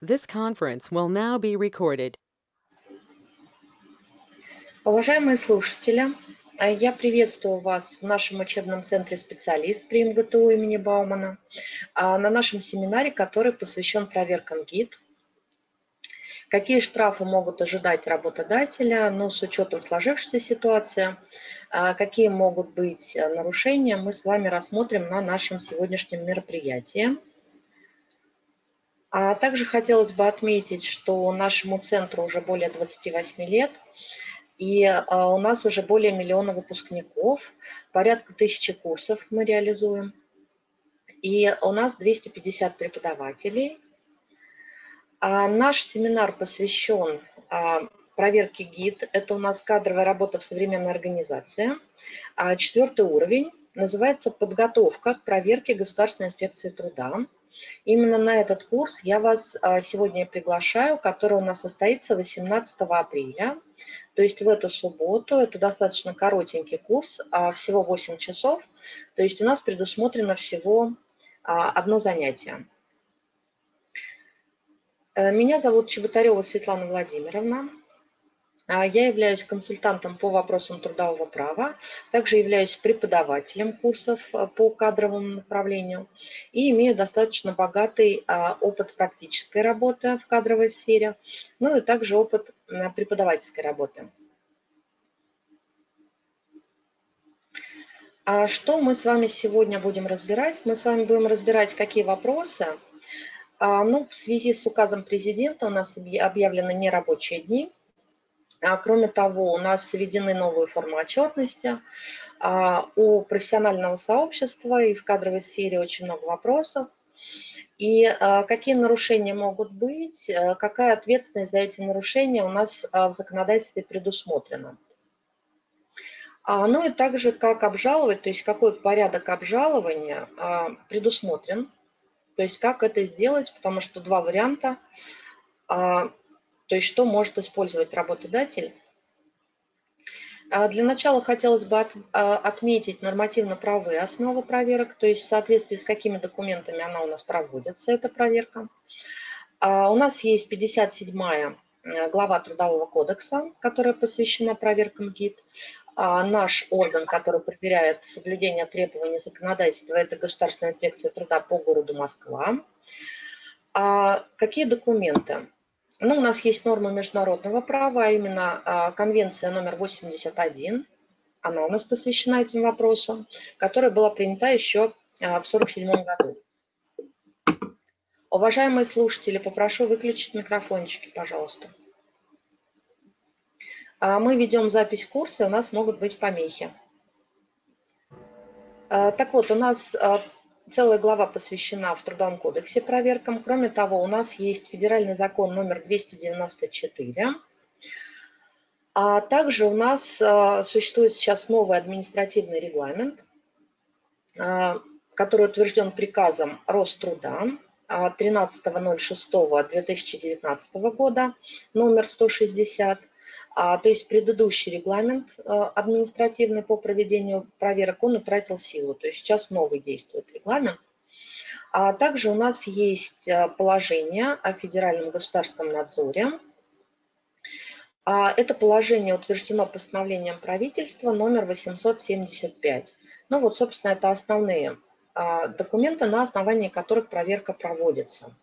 This conference will now be recorded. Уважаемые слушатели, я приветствую вас в нашем учебном центре «Специалист» при МГТУ имени Баумана на нашем семинаре, который посвящен проверкам ГИТ. Какие штрафы могут ожидать работодателя, с учетом сложившейся ситуации, какие могут быть нарушения, мы с вами рассмотрим на нашем сегодняшнем мероприятии. А также хотелось бы отметить, что нашему центру уже более 28 лет, и у нас уже более миллиона выпускников, порядка 1000 курсов мы реализуем, и у нас 250 преподавателей. Наш семинар посвящен проверке ГИТ. Это у нас кадровая работа в современной организации. 4-й уровень называется «Подготовка к проверке Государственной инспекции труда». Именно на этот курс я вас сегодня приглашаю, который у нас состоится 18 апреля, то есть в эту субботу. Это достаточно коротенький курс, всего 8 часов, то есть у нас предусмотрено всего одно занятие. Меня зовут Чеботарева Светлана Владимировна. Я являюсь консультантом по вопросам трудового права, также являюсь преподавателем курсов по кадровому направлению и имею достаточно богатый опыт практической работы в кадровой сфере, и также опыт преподавательской работы. Что мы с вами сегодня будем разбирать? Мы с вами будем разбирать, какие вопросы. В связи с указом президента у нас объявлены нерабочие дни. Кроме того, у нас введены новые формы отчетности. У профессионального сообщества и в кадровой сфере очень много вопросов. И какие нарушения могут быть, какая ответственность за эти нарушения у нас в законодательстве предусмотрена. И также как обжаловать, то есть какой порядок обжалования предусмотрен, то есть как это сделать, потому что два варианта. То есть что может использовать работодатель. Для начала хотелось бы отметить нормативно-правовые основы проверок, то есть в соответствии с какими документами она у нас проводится, эта проверка. У нас есть 57-я глава Трудового кодекса, которая посвящена проверкам ГИТ. Наш орган, который проверяет соблюдение требований законодательства, это Государственная инспекция труда по городу Москва. Какие документы? У нас есть нормы международного права, а именно конвенция номер 81, она у нас посвящена этим вопросам, которая была принята еще в 1947 году. Уважаемые слушатели, попрошу выключить микрофончики, пожалуйста. Мы ведем запись курса, у нас могут быть помехи. Так вот, у нас целая глава посвящена в Трудовом кодексе проверкам. Кроме того, у нас есть федеральный закон номер 294. А также у нас существует сейчас новый административный регламент, который утвержден приказом Роструда 13.06.2019 года, номер 160. То есть предыдущий регламент административный по проведению проверок, он утратил силу. То есть сейчас новый действует регламент. Также у нас есть положение о федеральном государственном надзоре. Это положение утверждено постановлением правительства номер 875. Собственно, это основные документы, на основании которых проверка проводится.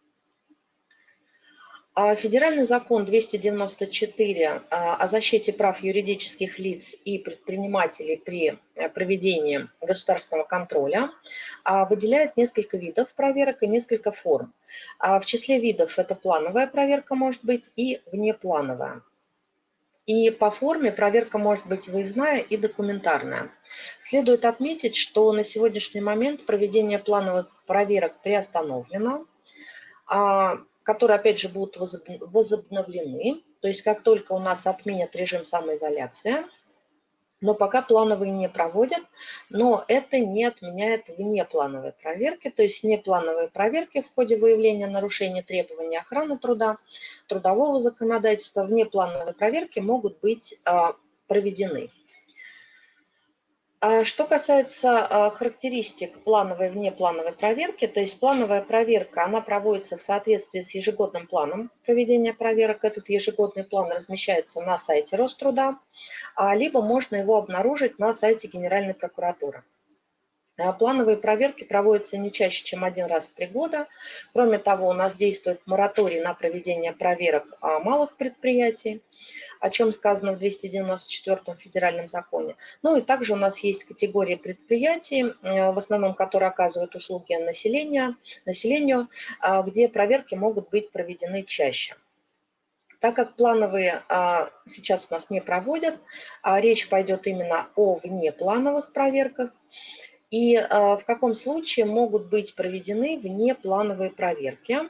Федеральный закон 294 о защите прав юридических лиц и предпринимателей при проведении государственного контроля выделяет несколько видов проверок и несколько форм. В числе видов это плановая проверка может быть и внеплановая. И по форме проверка может быть выездная и документарная. Следует отметить, что на сегодняшний момент проведение плановых проверок приостановлено, которые, опять же, будут возобновлены. То есть как только у нас отменят режим самоизоляции, но пока плановые не проводят, но это не отменяет внеплановые проверки. То есть внеплановые проверки в ходе выявления нарушений требований охраны труда, трудового законодательства, внеплановые проверки могут быть проведены. Что касается характеристик плановой и внеплановой проверки, то есть плановая проверка, она проводится в соответствии с ежегодным планом проведения проверок. Этот ежегодный план размещается на сайте Роструда, либо можно его обнаружить на сайте Генеральной прокуратуры. Плановые проверки проводятся не чаще, чем один раз в 3 года. Кроме того, у нас действует мораторий на проведение проверок малых предприятий, о чем сказано в 294-м федеральном законе. Ну и также у нас есть категории предприятий, в основном которые оказывают услуги населению, где проверки могут быть проведены чаще. Так как плановые сейчас у нас не проводят, речь пойдет именно о внеплановых проверках. И в каком случае могут быть проведены внеплановые проверки.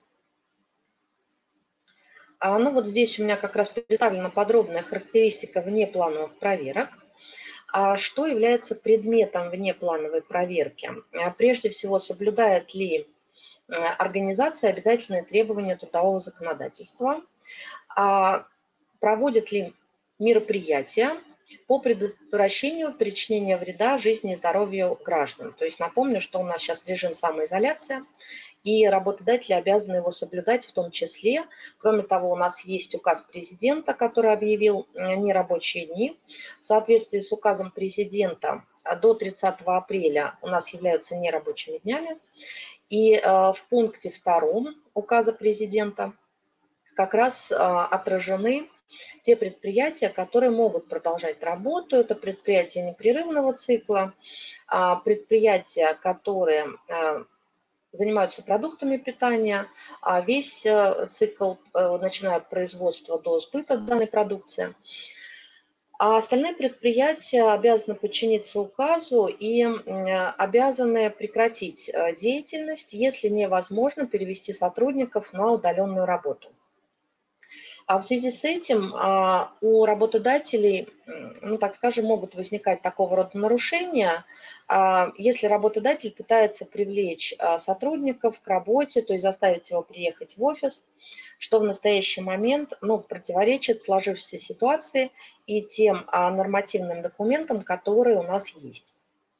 Ну вот здесь у меня как раз представлена подробная характеристика внеплановых проверок. Что является предметом внеплановой проверки? Прежде всего, соблюдает ли организация обязательные требования трудового законодательства? Проводит ли мероприятия по предотвращению причинения вреда жизни и здоровью граждан? То есть напомню, что у нас сейчас режим самоизоляции, и работодатели обязаны его соблюдать в том числе. Кроме того, у нас есть указ президента, который объявил нерабочие дни. В соответствии с указом президента до 30 апреля у нас являются нерабочими днями. И в пункте 2 указа президента как раз отражены те предприятия, которые могут продолжать работу. Это предприятия непрерывного цикла, предприятия, которые занимаются продуктами питания, весь цикл, начиная от производства до сбыта данной продукции. А остальные предприятия обязаны подчиниться указу и обязаны прекратить деятельность, если невозможно перевести сотрудников на удаленную работу. В связи с этим у работодателей, ну так скажем, могут возникать такого рода нарушения, если работодатель пытается привлечь сотрудников к работе, то есть заставить его приехать в офис, что в настоящий момент противоречит сложившейся ситуации и тем нормативным документам, которые у нас есть.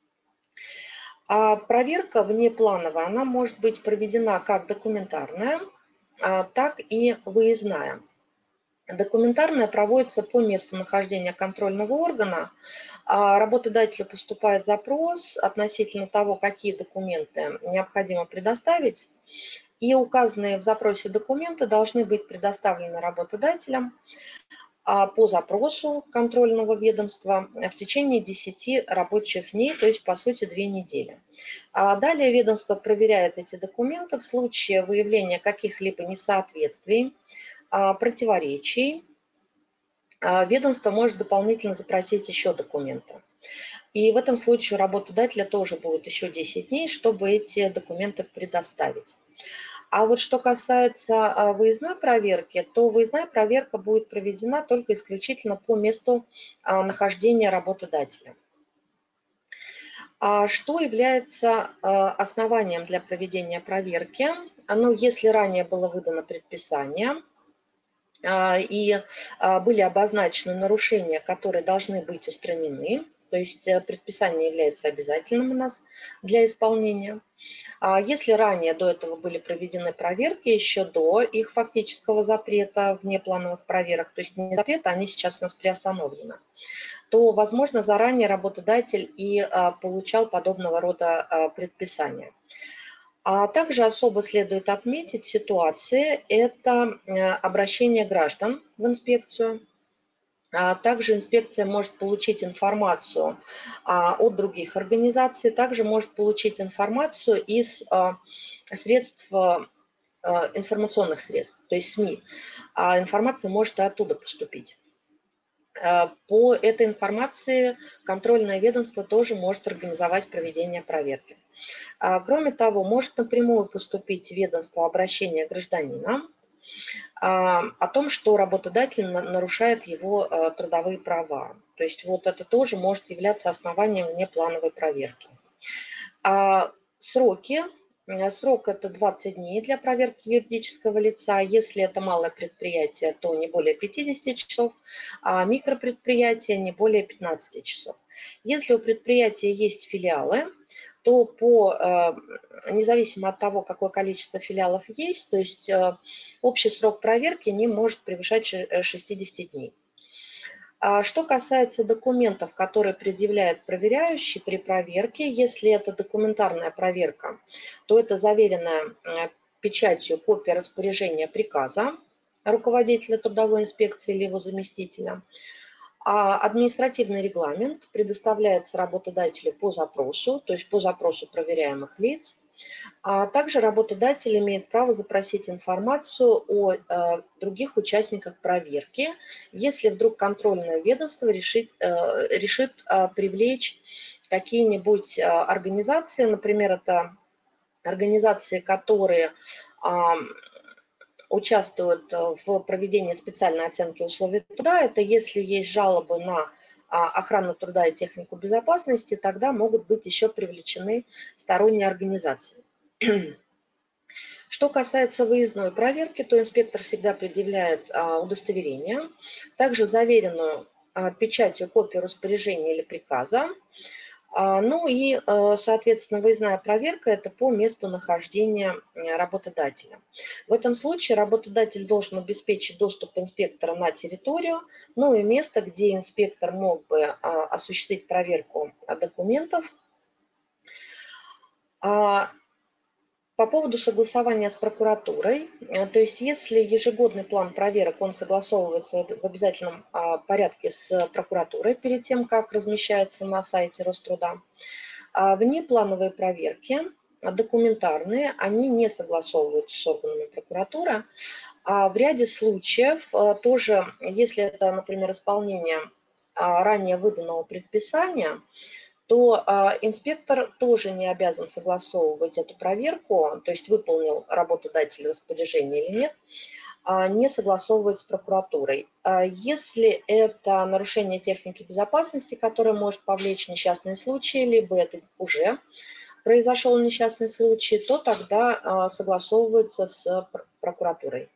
Проверка внеплановая, она может быть проведена как документарная, так и выездная. Документарная проводится по месту нахождения контрольного органа. Работодателю поступает запрос относительно того, какие документы необходимо предоставить. И указанные в запросе документы должны быть предоставлены работодателям по запросу контрольного ведомства в течение 10 рабочих дней, то есть по сути 2 недели. Далее ведомство проверяет эти документы в случае выявления каких-либо несоответствий, противоречий. Ведомство может дополнительно запросить еще документы. И в этом случае у работодателя тоже будет еще 10 дней, чтобы эти документы предоставить. А вот что касается выездной проверки, то выездная проверка будет проведена только исключительно по месту нахождения работодателя. Что является основанием для проведения проверки? Если ранее было выдано предписание, и были обозначены нарушения, которые должны быть устранены, то есть предписание является обязательным у нас для исполнения. Если ранее до этого были проведены проверки, еще до их фактического запрета внеплановых проверок, то есть не запрета, они сейчас у нас приостановлены, то, возможно, заранее работодатель и получал подобного рода предписания. Также особо следует отметить ситуации, это обращение граждан в инспекцию. Также инспекция может получить информацию от других организаций, также может получить информацию из средств, информационных средств, то есть СМИ. Информация может и оттуда поступить. По этой информации контрольное ведомство тоже может организовать проведение проверки. Кроме того, может напрямую поступить в ведомство обращение гражданина о том, что работодатель нарушает его трудовые права. То есть вот это тоже может являться основанием внеплановой проверки. Сроки Срок это 20 дней для проверки юридического лица. Если это малое предприятие, то не более 50 часов, а микропредприятие не более 15 часов. Если у предприятия есть филиалы, то независимо от того, какое количество филиалов есть, то есть общий срок проверки не может превышать 60 дней. Что касается документов, которые предъявляет проверяющий при проверке, если это документарная проверка, то это заверенная печатью копия распоряжения приказа руководителя трудовой инспекции или его заместителя. А административный регламент предоставляется работодателю по запросу, то есть по запросу проверяемых лиц. А также работодатель имеет право запросить информацию о других участниках проверки, если вдруг контрольное ведомство решит привлечь какие-нибудь организации, например, это организации, которые участвуют в проведении специальной оценки условий труда. Это если есть жалобы на охрану труда и технику безопасности, тогда могут быть еще привлечены сторонние организации. Что касается выездной проверки, то инспектор всегда предъявляет удостоверение, также заверенную печатью копию распоряжения или приказа. Ну и, соответственно, выездная проверка – это по месту нахождения работодателя. В этом случае работодатель должен обеспечить доступ инспектора на территорию, ну и место, где инспектор мог бы осуществить проверку документов. По поводу согласования с прокуратурой, то есть если ежегодный план проверок, он согласовывается в обязательном порядке с прокуратурой перед тем, как размещается на сайте Роструда, внеплановые проверки, документарные, они не согласовываются с органами прокуратуры. В ряде случаев тоже, если это, например, исполнение ранее выданного предписания, то инспектор тоже не обязан согласовывать эту проверку, то есть выполнил работодатель распоряжение или нет, не согласовывать с прокуратурой. Если это нарушение техники безопасности, которое может повлечь несчастные случаи, либо это уже произошел несчастный случай, то тогда согласовывается с прокуратурой.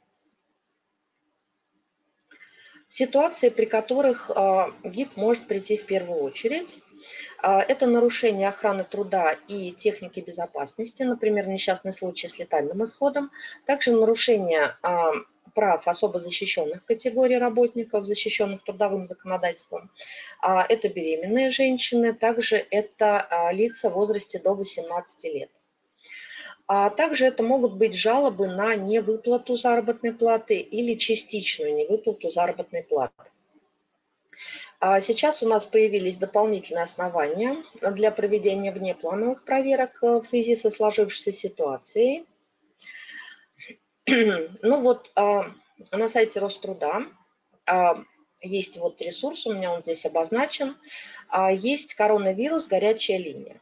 Ситуации, при которых ГИБ может прийти в первую очередь, это нарушение охраны труда и техники безопасности, например, несчастный случай с летальным исходом, также нарушение прав особо защищенных категорий работников, защищенных трудовым законодательством. Это беременные женщины, также это лица в возрасте до 18 лет. Также это могут быть жалобы на невыплату заработной платы или частичную невыплату заработной платы. Сейчас у нас появились дополнительные основания для проведения внеплановых проверок в связи со сложившейся ситуацией. Ну вот на сайте Роструда есть вот ресурс, у меня он здесь обозначен, есть коронавирус горячая линия.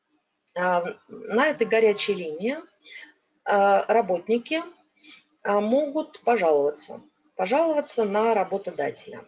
На этой горячей линии работники могут пожаловаться на работодателя.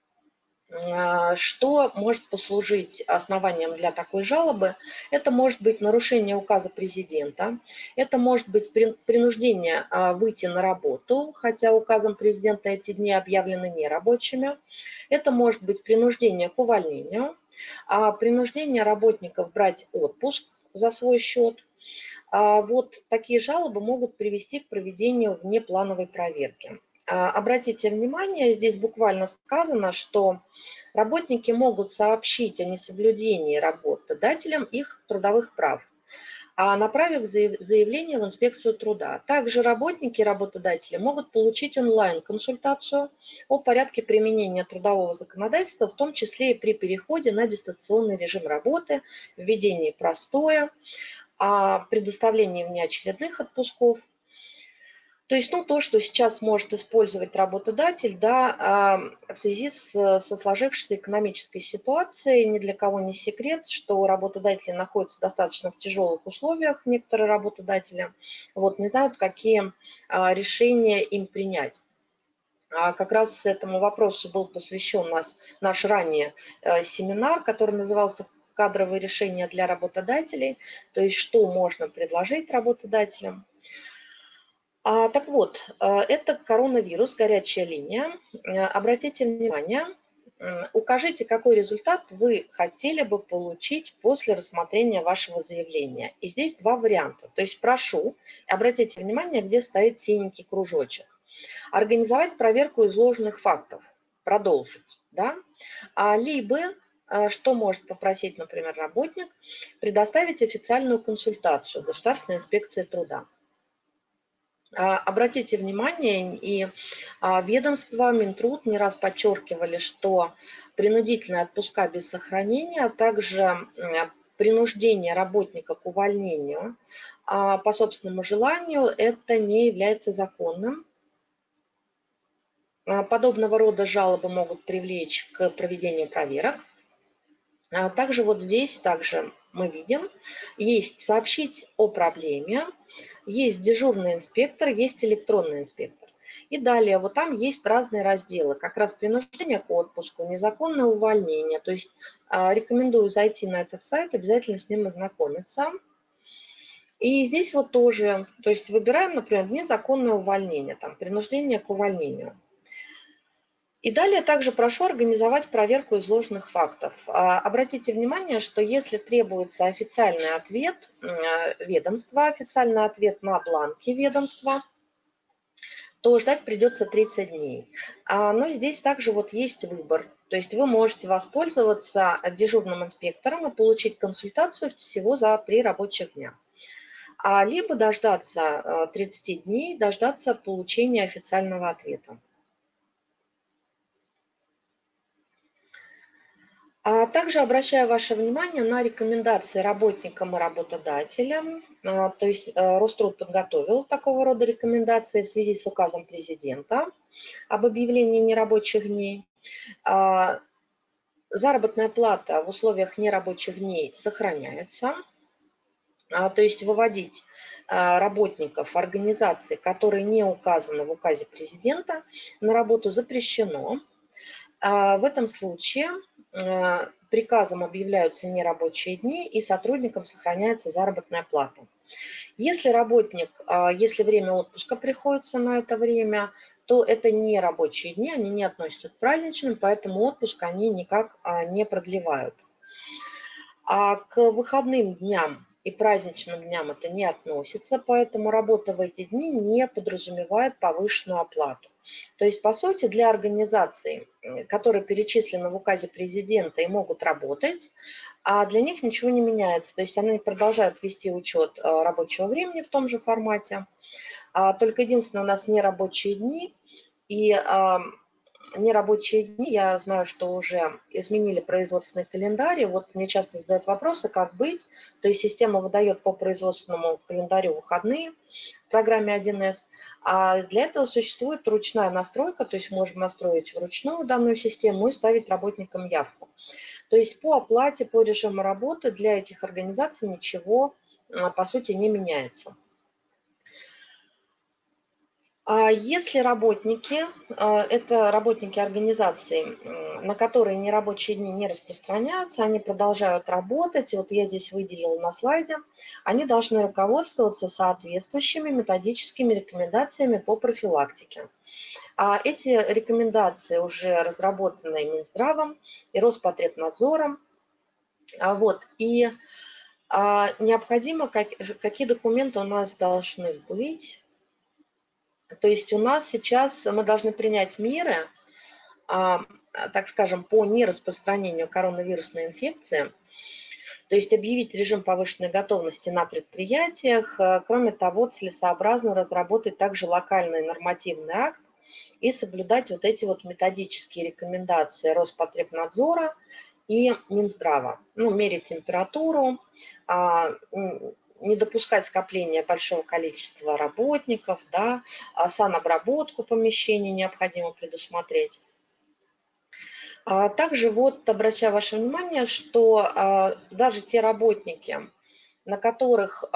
Что может послужить основанием для такой жалобы? Это может быть нарушение указа президента, это может быть принуждение выйти на работу, хотя указом президента эти дни объявлены нерабочими, это может быть принуждение к увольнению, принуждение работников брать отпуск за свой счет. Вот такие жалобы могут привести к проведению внеплановой проверки. Обратите внимание, здесь буквально сказано, что работники могут сообщить о несоблюдении работодателям их трудовых прав, направив заявление в инспекцию труда. Также работники и работодатели могут получить онлайн-консультацию о порядке применения трудового законодательства, в том числе и при переходе на дистанционный режим работы, введении простоя, предоставлении внеочередных отпусков. То есть то, что сейчас может использовать работодатель, в связи со сложившейся экономической ситуацией, ни для кого не секрет, что работодатели находятся достаточно в тяжелых условиях, некоторые работодатели, не знают, какие решения им принять. Как раз этому вопросу был посвящен наш ранее семинар, который назывался кадровые решения для работодателей, то есть что можно предложить работодателям. Так вот, это коронавирус, горячая линия. Обратите внимание, укажите, какой результат вы хотели бы получить после рассмотрения вашего заявления. И здесь два варианта. То есть прошу, обратите внимание, где стоит синенький кружочек. Организовать проверку изложенных фактов, продолжить. Да? Либо, что может попросить, например, работник, предоставить официальную консультацию Государственной инспекции труда. Обратите внимание, и ведомство, Минтруд не раз подчеркивали, что принудительные отпуска без сохранения, а также принуждение работника к увольнению по собственному желанию, это не является законным. Подобного рода жалобы могут привлечь к проведению проверок. Также вот здесь мы видим, есть сообщить о проблеме, есть дежурный инспектор, есть электронный инспектор. И далее вот там есть разные разделы, как раз принуждение к отпуску, незаконное увольнение. То есть рекомендую зайти на этот сайт, обязательно с ним ознакомиться. И здесь вот тоже, то есть выбираем, например, незаконное увольнение, там, принуждение к увольнению. И далее также прошу организовать проверку изложенных фактов. Обратите внимание, что если требуется официальный ответ ведомства, официальный ответ на бланке ведомства, то ждать придется 30 дней. Но здесь также вот есть выбор. То есть вы можете воспользоваться дежурным инспектором и получить консультацию всего за 3 рабочих дня. Либо дождаться 30 дней, дождаться получения официального ответа. Также обращаю ваше внимание на рекомендации работникам и работодателям. То есть Роструд подготовил такого рода рекомендации в связи с указом президента об объявлении нерабочих дней. Заработная плата в условиях нерабочих дней сохраняется. То есть выводить работников организаций, которые не указаны в указе президента, на работу запрещено. В этом случае приказом объявляются нерабочие дни, и сотрудникам сохраняется заработная плата. Если работник, если время отпуска приходится на это время, то это не рабочие дни, они не относятся к праздничным, поэтому отпуск они никак не продлевают. К выходным дням и праздничным дням это не относится, поэтому работа в эти дни не подразумевает повышенную оплату. То есть, по сути, для организаций, которые перечислены в указе президента и могут работать, для них ничего не меняется. То есть они продолжают вести учет рабочего времени в том же формате. Только единственное, у нас не рабочие дни. И нерабочие дни, я знаю, что уже изменили производственный календарь. И вот мне часто задают вопросы, как быть. То есть система выдает по производственному календарю выходные в программе 1С. А для этого существует ручная настройка, то есть можем настроить вручную данную систему и ставить работникам явку. То есть по оплате, по режиму работы для этих организаций ничего, по сути, не меняется. Если работники, это работники организаций, на которые нерабочие дни не распространяются, они продолжают работать, и вот я здесь выделила на слайде, они должны руководствоваться соответствующими методическими рекомендациями по профилактике. Эти рекомендации уже разработаны Минздравом и Роспотребнадзором. И необходимо, какие документы у нас должны быть. То есть у нас сейчас мы должны принять меры, так скажем, по нераспространению коронавирусной инфекции, то есть объявить режим повышенной готовности на предприятиях. Кроме того, целесообразно разработать также локальный нормативный акт и соблюдать вот эти вот методические рекомендации Роспотребнадзора и Минздрава. Мерить температуру, не допускать скопления большого количества работников, да, санобработку помещений необходимо предусмотреть. Также вот обращаю ваше внимание, что даже те работники,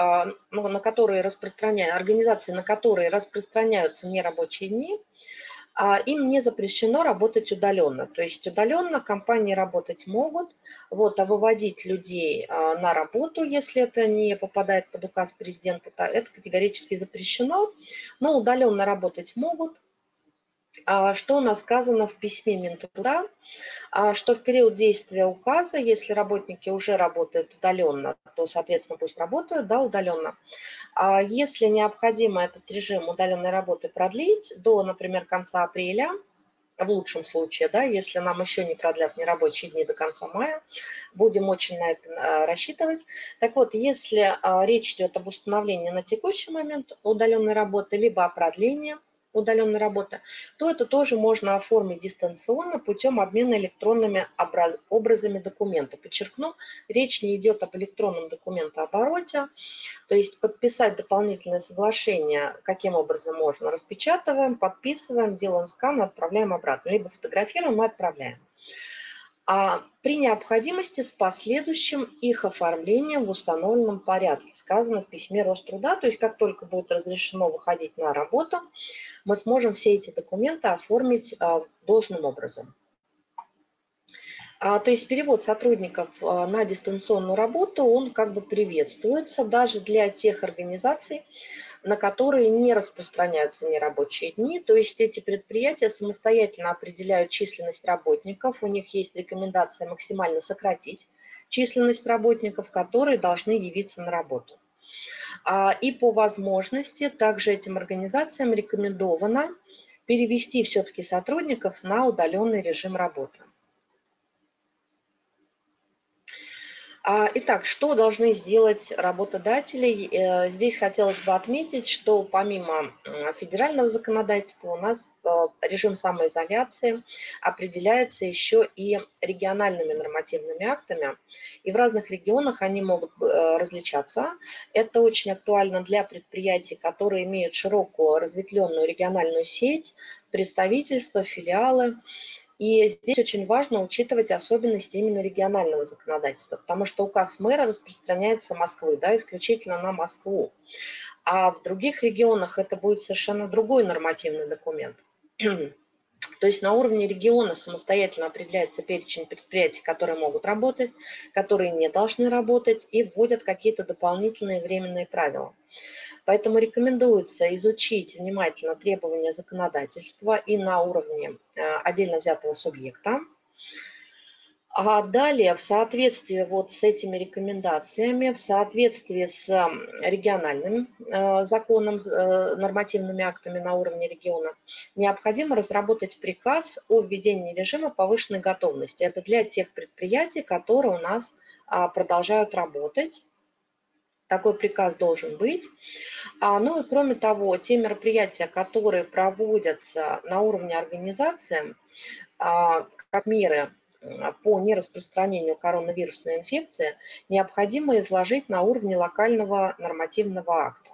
организации, на которые распространяются нерабочие дни, им не запрещено работать удаленно. То есть удаленно компании работать могут, вот, а выводить людей на работу, если это не попадает под указ президента, то это категорически запрещено, но удаленно работать могут. Что у нас сказано в письме Минтруда, что в период действия указа, если работники уже работают удаленно, то, соответственно, пусть работают, да, удаленно. Если необходимо этот режим удаленной работы продлить до, например, конца апреля, в лучшем случае, да, если нам еще не продлят нерабочие дни до конца мая, будем очень на это рассчитывать. Так вот, если речь идет об установлении на текущий момент удаленной работы, либо о продлении удаленной работы, то это тоже можно оформить дистанционно путем обмена электронными образами документа. Подчеркну, речь не идет об электронном документообороте, то есть подписать дополнительное соглашение, каким образом можно, распечатываем, подписываем, делаем скан, отправляем обратно, либо фотографируем и отправляем. При необходимости с последующим их оформлением в установленном порядке, сказано в письме Роструда, то есть как только будет разрешено выходить на работу, мы сможем все эти документы оформить должным образом. То есть перевод сотрудников на дистанционную работу, он как бы приветствуется даже для тех организаций, на которые не распространяются нерабочие дни. То есть эти предприятия самостоятельно определяют численность работников, у них есть рекомендация максимально сократить численность работников, которые должны явиться на работу. И по возможности также этим организациям рекомендовано перевести все-таки сотрудников на удаленный режим работы. Итак, что должны сделать работодатели? Здесь хотелось бы отметить, что помимо федерального законодательства у нас режим самоизоляции определяется еще и региональными нормативными актами, и в разных регионах они могут различаться. Это очень актуально для предприятий, которые имеют широкую разветвленную региональную сеть, представительства, филиалы. И здесь очень важно учитывать особенности именно регионального законодательства, потому что указ мэра распространяется Москвы, да, исключительно на Москву. А в других регионах это будет совершенно другой нормативный документ. То есть на уровне региона самостоятельно определяется перечень предприятий, которые могут работать, которые не должны работать, и вводят какие-то дополнительные временные правила. Поэтому рекомендуется изучить внимательно требования законодательства и на уровне отдельно взятого субъекта. Далее, в соответствии вот с этими рекомендациями, в соответствии с региональным законом, нормативными актами на уровне региона, необходимо разработать приказ о введении режима повышенной готовности. Это для тех предприятий, которые у нас продолжают работать. Такой приказ должен быть. Ну и кроме того, те мероприятия, которые проводятся на уровне организации, как меры по нераспространению коронавирусной инфекции, необходимо изложить на уровне локального нормативного акта.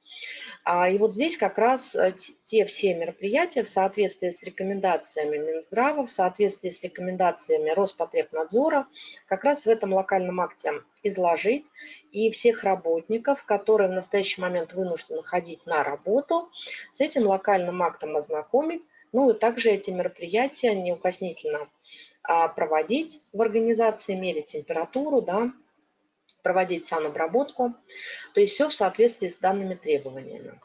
И вот здесь как раз те все мероприятия в соответствии с рекомендациями Минздрава, в соответствии с рекомендациями Роспотребнадзора, как раз в этом локальном акте изложить, и всех работников, которые в настоящий момент вынуждены ходить на работу, с этим локальным актом ознакомить, ну и также эти мероприятия неукоснительно проводить в организации, мерить температуру, да, проводить санобработку, то есть все в соответствии с данными требованиями.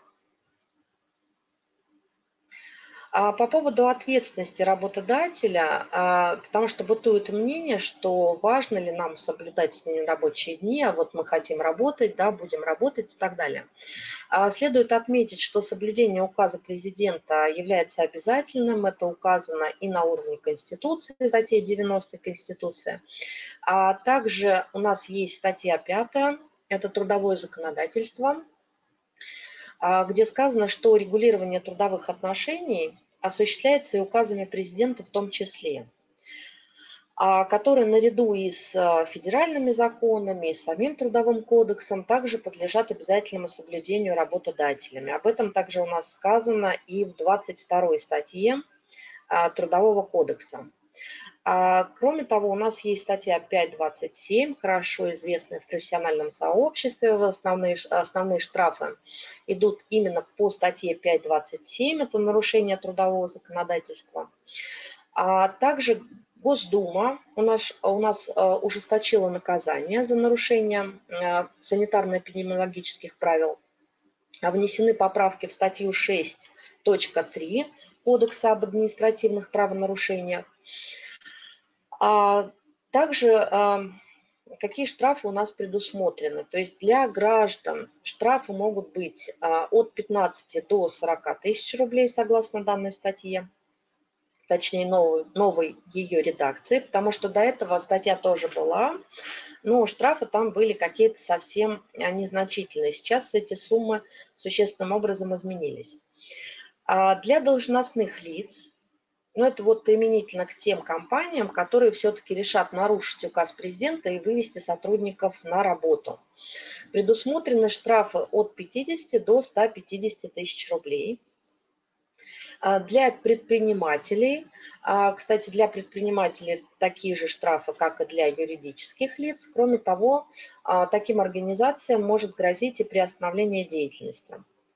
По поводу ответственности работодателя, потому что бытует мнение, что важно ли нам соблюдать с ними рабочие дни, а вот мы хотим работать, да, будем работать и так далее. Следует отметить, что соблюдение указа президента является обязательным, это указано и на уровне Конституции, статья 90 Конституции. Также у нас есть статья 5, это трудовое законодательство, где сказано, что регулирование трудовых отношений осуществляется и указами президента в том числе, которые наряду и с федеральными законами, и с самим Трудовым кодексом также подлежат обязательному соблюдению работодателями. Об этом также у нас сказано и в 22 статье Трудового кодекса. Кроме того, у нас есть статья 5.27, хорошо известная в профессиональном сообществе. Основные штрафы идут именно по статье 5.27, это нарушение трудового законодательства. Также Госдума у нас ужесточила наказание за нарушение санитарно-эпидемиологических правил. Внесены поправки в статью 6.3 Кодекса об административных правонарушениях. Также какие штрафы у нас предусмотрены? То есть для граждан штрафы могут быть от 15 до 40 тысяч рублей согласно данной статье, точнее новой ее редакции, потому что до этого статья тоже была, но штрафы там были какие-то совсем незначительные. Сейчас эти суммы существенным образом изменились. Для должностных лиц, ну это вот применительно к тем компаниям, которые все-таки решат нарушить указ президента и вывести сотрудников на работу, предусмотрены штрафы от 50 до 150 тысяч рублей. Для предпринимателей, кстати, для предпринимателей такие же штрафы, как и для юридических лиц. Кроме того, таким организациям может грозить и приостановление деятельности.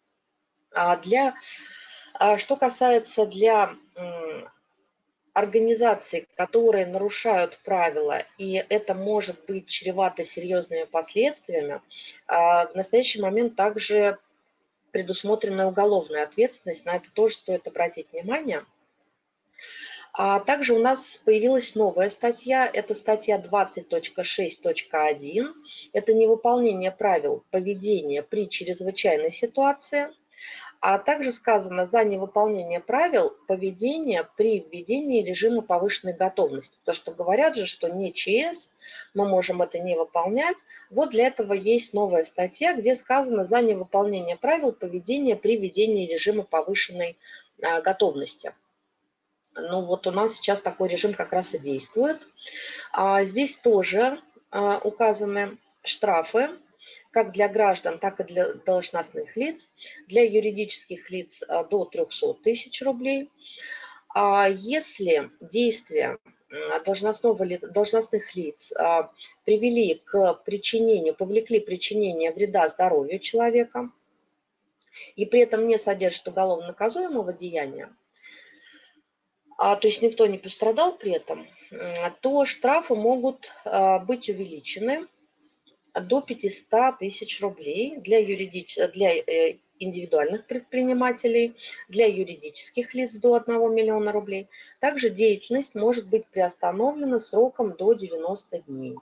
Что касается для организаций, которые нарушают правила, и это может быть чревато серьезными последствиями, в настоящий момент также предусмотрена уголовная ответственность, на это тоже стоит обратить внимание. Также у нас появилась новая статья, это статья 20.6.1, это невыполнение правил поведения при чрезвычайной ситуации, а также сказано за невыполнение правил поведения при введении режима повышенной готовности. Потому что говорят же, что не ЧС, мы можем это не выполнять. Вот для этого есть новая статья, где сказано за невыполнение правил поведения при введении режима повышенной готовности. Ну вот у нас сейчас такой режим как раз и действует. Здесь тоже указаны штрафы, как для граждан, так и для должностных лиц. Для юридических лиц до 300 тысяч рублей. Если действия должностных лиц повлекли причинение вреда здоровью человека и при этом не содержат уголовно наказуемого деяния, то есть никто не пострадал при этом, то штрафы могут быть увеличены до 500 тысяч рублей для индивидуальных предпринимателей, для юридических лиц до 1 миллиона рублей. Также деятельность может быть приостановлена сроком до 90 дней.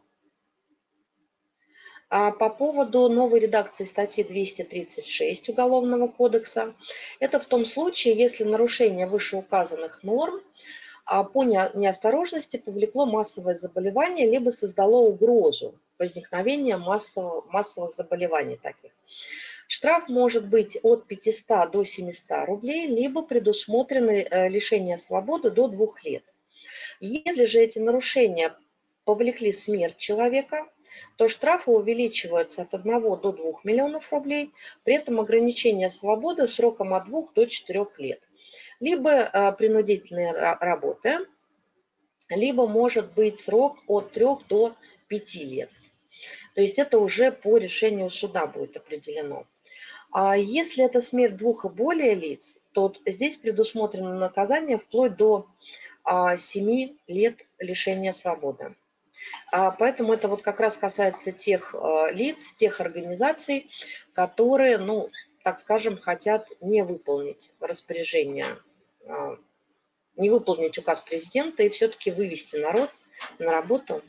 По поводу новой редакции статьи 236 Уголовного кодекса, это в том случае, если нарушение вышеуказанных норм по неосторожности повлекло массовое заболевание, либо создало угрозу возникновения массовых заболеваний таких. Штраф может быть от 500 до 700 рублей, либо предусмотрены лишение свободы до 2 лет. Если же эти нарушения повлекли смерть человека, то штрафы увеличиваются от 1 до 2 миллионов рублей, при этом ограничение свободы сроком от 2 до 4 лет. Либо принудительные работы, либо может быть срок от 3 до 5 лет. То есть это уже по решению суда будет определено. А если это смерть 2 и более лиц, то здесь предусмотрено наказание вплоть до 7 лет лишения свободы. Поэтому это вот как раз касается тех лиц, тех организаций, которые, ну, так скажем, хотят не выполнить распоряжение, не выполнить указ президента и все-таки вывести народ на работу.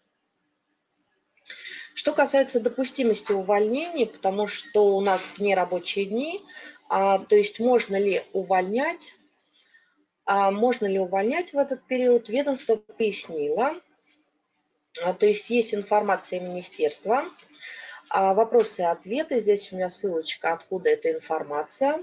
Что касается допустимости увольнений, потому что у нас нерабочие дни, то есть можно ли увольнять в этот период, ведомство пояснило. То есть есть информация министерства, вопросы и ответы. Здесь у меня ссылочка, откуда эта информация.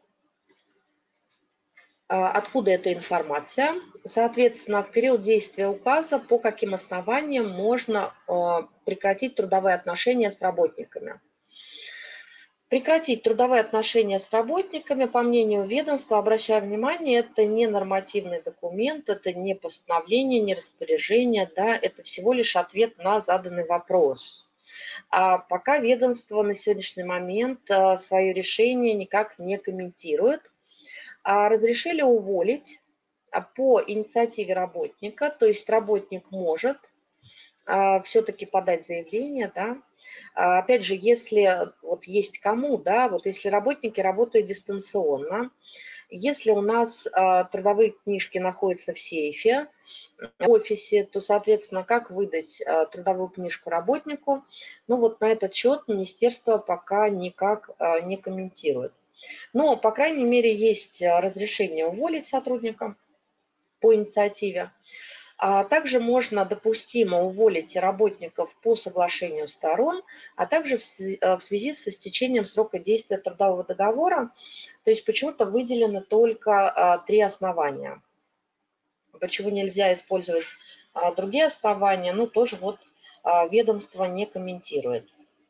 Соответственно, в период действия указа по каким основаниям можно прекратить трудовые отношения с работниками. Прекратить трудовые отношения с работниками, по мнению ведомства, обращаю внимание, это не нормативный документ, это не постановление, не распоряжение, да, это всего лишь ответ на заданный вопрос. А пока ведомство на сегодняшний момент свое решение никак не комментирует. Разрешили уволить по инициативе работника, то есть работник может все-таки подать заявление, да. Опять же, если вот есть кому, да, вот если работники работают дистанционно, если у нас трудовые книжки находятся в сейфе, в офисе, то, соответственно, как выдать трудовую книжку работнику, ну вот на этот счет министерство пока никак не комментирует. Но, по крайней мере, есть разрешение уволить сотрудника по инициативе. Также можно допустимо уволить работников по соглашению сторон, а также в связи с истечением срока действия трудового договора. То есть почему-то выделены только 3 основания. Почему нельзя использовать другие основания, ну тоже вот ведомство не комментирует.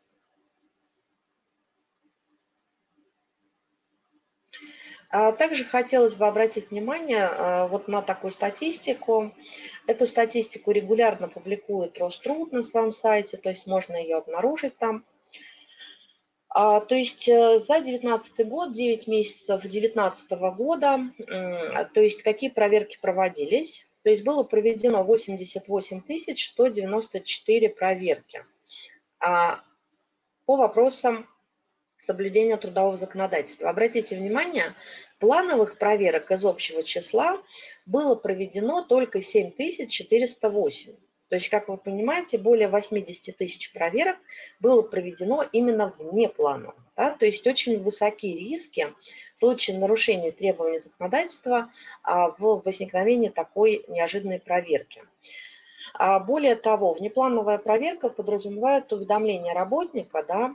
Также хотелось бы обратить внимание вот на такую статистику. Эту статистику регулярно публикует Роструд на своем сайте, то есть можно ее обнаружить там. То есть за 2019 год, 9 месяцев 2019 года, то есть какие проверки проводились? То есть было проведено 88 194 проверки по вопросам соблюдения трудового законодательства. Обратите внимание, плановых проверок из общего числа было проведено только 7408. То есть, как вы понимаете, более 80 тысяч проверок было проведено именно внепланово. Да? То есть очень высокие риски в случае нарушения требований законодательства в возникновении такой неожиданной проверки. Более того, внеплановая проверка подразумевает уведомление работника, да,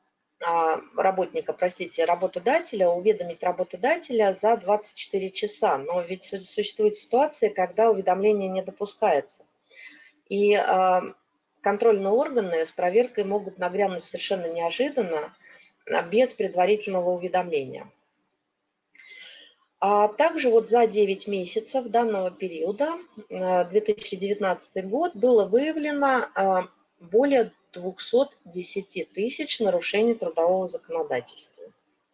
работодателя, уведомить работодателя за 24 часа. Но ведь существует ситуация, когда уведомление не допускается. И контрольные органы с проверкой могут нагрянуть совершенно неожиданно, без предварительного уведомления. Также вот за 9 месяцев данного периода, 2019 год, было выявлено более 210 тысяч нарушений трудового законодательства.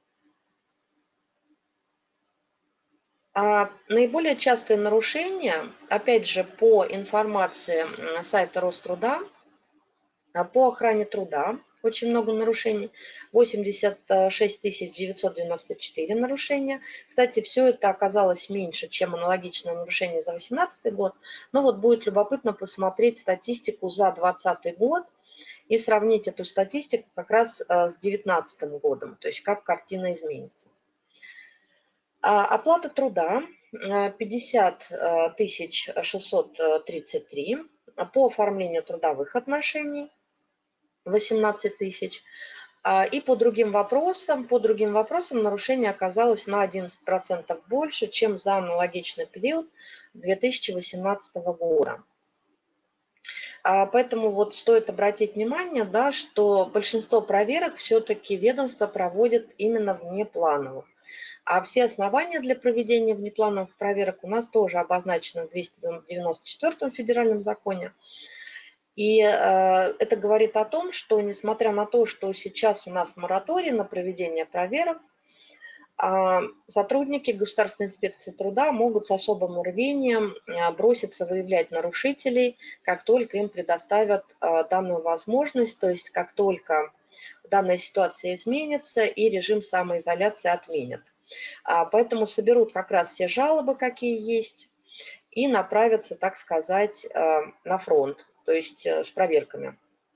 Наиболее частые нарушения, опять же, по информации сайта Роструда, по охране труда очень много нарушений, 86 994 нарушения. Кстати, все это оказалось меньше, чем аналогичное нарушение за 2018 год. Но вот будет любопытно посмотреть статистику за 2020 год и сравнить эту статистику как раз с 2019 годом, то есть как картина изменится. Оплата труда 50 633, по оформлению трудовых отношений 18 тысяч. И по другим вопросам нарушение оказалось на 11% больше, чем за аналогичный период 2018 года. Поэтому вот стоит обратить внимание, да, что большинство проверок все-таки ведомство проводит именно внеплановых. А все основания для проведения внеплановых проверок у нас тоже обозначены в 294 федеральном законе. И это говорит о том, что несмотря на то, что сейчас у нас мораторий на проведение проверок, сотрудники Государственной инспекции труда могут с особым рвением броситься выявлять нарушителей, как только им предоставят данную возможность, то есть как только данная ситуация изменится и режим самоизоляции отменят. Поэтому соберут как раз все жалобы, какие есть, и направятся, так сказать, на фронт, то есть с проверками.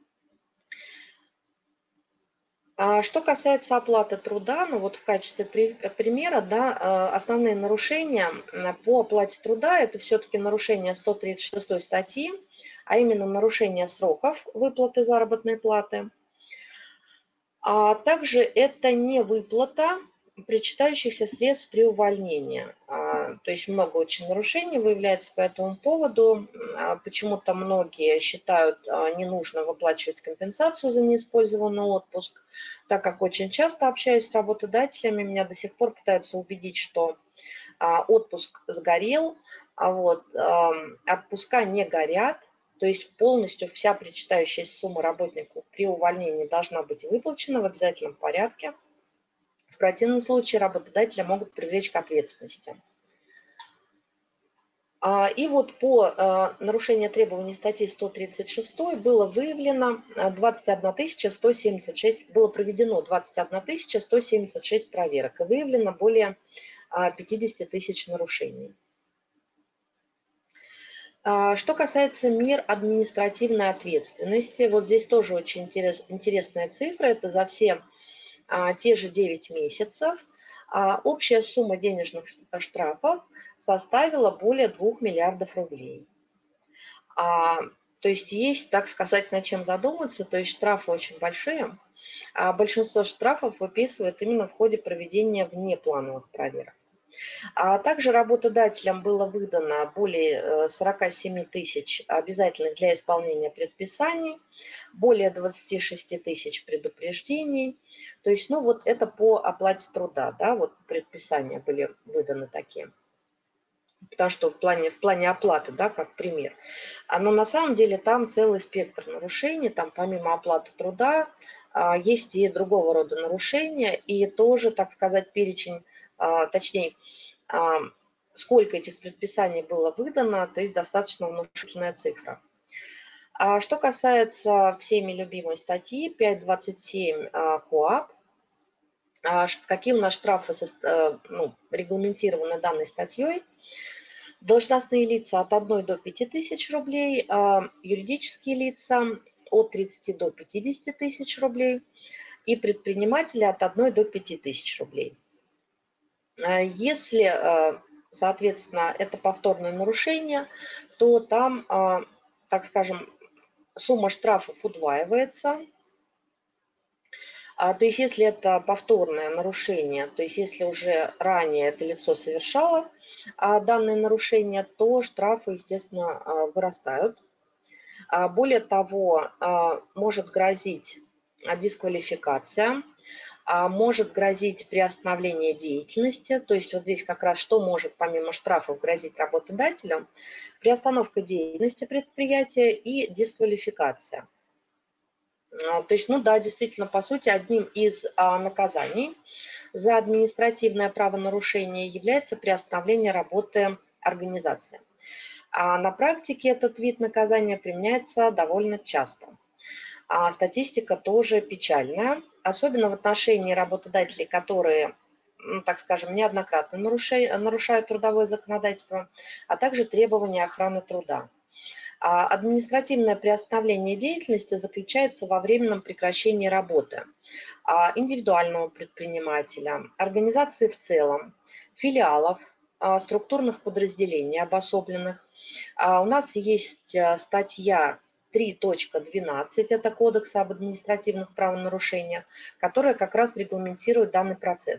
Что касается оплаты труда, ну вот в качестве примера, да, основные нарушения по оплате труда – это все-таки нарушение 136 статьи, а именно нарушение сроков выплаты заработной платы. А также это не выплата причитающихся средств при увольнении. То есть много очень нарушений выявляется по этому поводу. почему-то многие считают ненужно выплачивать компенсацию за неиспользованный отпуск, так как очень часто общаюсь с работодателями, меня до сих пор пытаются убедить, что отпуск сгорел, отпуска не горят, то есть полностью вся причитающаяся сумма работнику при увольнении должна быть выплачена в обязательном порядке. В противном случае работодателя могут привлечь к ответственности. И вот по нарушению требований статьи 136 было выявлено 21 176, было проведено 21 176 проверок и выявлено более 50 тысяч нарушений. Что касается мер административной ответственности, вот здесь тоже очень интересная цифра, это за все те же 9 месяцев. Общая сумма денежных штрафов составила более 2 миллиардов рублей. То есть, так сказать, над чем задуматься, то есть штрафы очень большие. Большинство штрафов выписывают именно в ходе проведения внеплановых проверок. Также работодателям было выдано более 47 тысяч обязательных для исполнения предписаний, более 26 тысяч предупреждений. То есть, вот это по оплате труда, да, вот предписания были выданы такие. Потому что в плане оплаты, да, как пример. Но на самом деле там целый спектр нарушений, там помимо оплаты труда есть и другого рода нарушения, и тоже, так сказать, перечень, точнее, сколько этих предписаний было выдано, то есть достаточно внушительная цифра. Что касается всеми любимой статьи 5.27 КоАП, какие у нас штрафы регламентированы данной статьей? Должностные лица от 1 до 5 тысяч рублей, юридические лица от 30 до 50 тысяч рублей и предприниматели от 1 до 5 тысяч рублей. Если, соответственно, это повторное нарушение, то там, так скажем, сумма штрафов удваивается. То есть, если это повторное нарушение, то есть, если уже ранее это лицо совершало данное нарушение, то штрафы, естественно, вырастают. Более того, может грозить дисквалификация, может грозить приостановление деятельности, то есть вот здесь как раз что может помимо штрафов грозить работодателям: приостановка деятельности предприятия и дисквалификация. То есть, да, действительно, по сути, одним из наказаний за административное правонарушение является приостановление работы организации. На практике этот вид наказания применяется довольно часто. Статистика тоже печальная, особенно в отношении работодателей, которые, так скажем, неоднократно нарушают трудовое законодательство, а также требования охраны труда. Административное приостановление деятельности заключается во временном прекращении работы индивидуального предпринимателя, организации в целом, филиалов, структурных подразделений обособленных. У нас есть статья 3.12, это Кодекс об административных правонарушениях, которая как раз регламентирует данный процесс.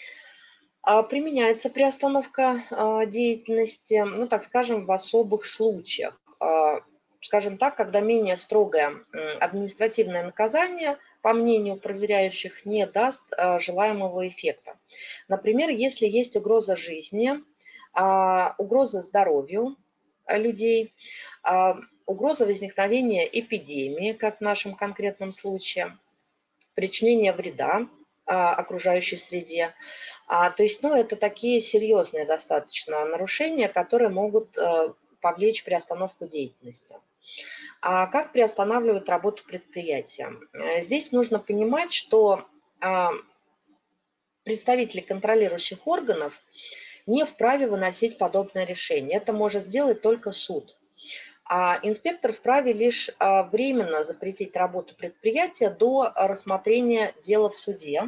Применяется приостановка деятельности, так скажем, в особых случаях. Скажем так, когда менее строгое административное наказание, по мнению проверяющих, не даст желаемого эффекта. Например, если есть угроза жизни, угроза здоровью людей, угроза возникновения эпидемии, как в нашем конкретном случае, причинение вреда окружающей среде. То есть, это такие серьезные достаточно нарушения, которые могут повлечь приостановку деятельности. Как приостанавливают работу предприятия? Здесь нужно понимать, что представители контролирующих органов не вправе выносить подобное решение. Это может сделать только суд. Инспектор вправе лишь временно запретить работу предприятия до рассмотрения дела в суде.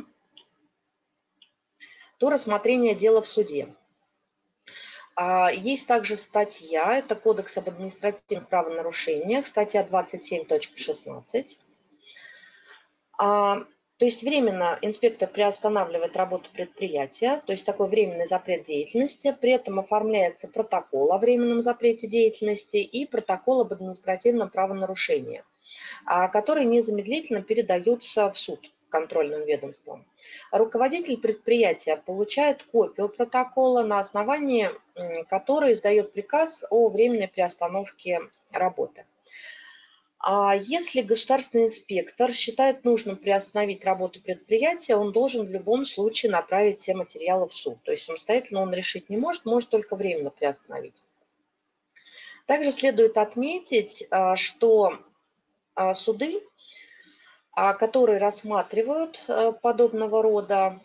Есть также статья, это Кодекс об административных правонарушениях, статья 27.16. То есть временно инспектор приостанавливает работу предприятия, то есть такой временный запрет деятельности, при этом оформляется протокол о временном запрете деятельности и протокол об административном правонарушении, которые незамедлительно передаются в суд контрольным ведомством. Руководитель предприятия получает копию протокола, на основании которой издает приказ о временной приостановке работы. А если государственный инспектор считает нужным приостановить работу предприятия, он должен в любом случае направить все материалы в суд. То есть самостоятельно он решить не может, может только временно приостановить. Также следует отметить, что суды, которые рассматривают подобного рода,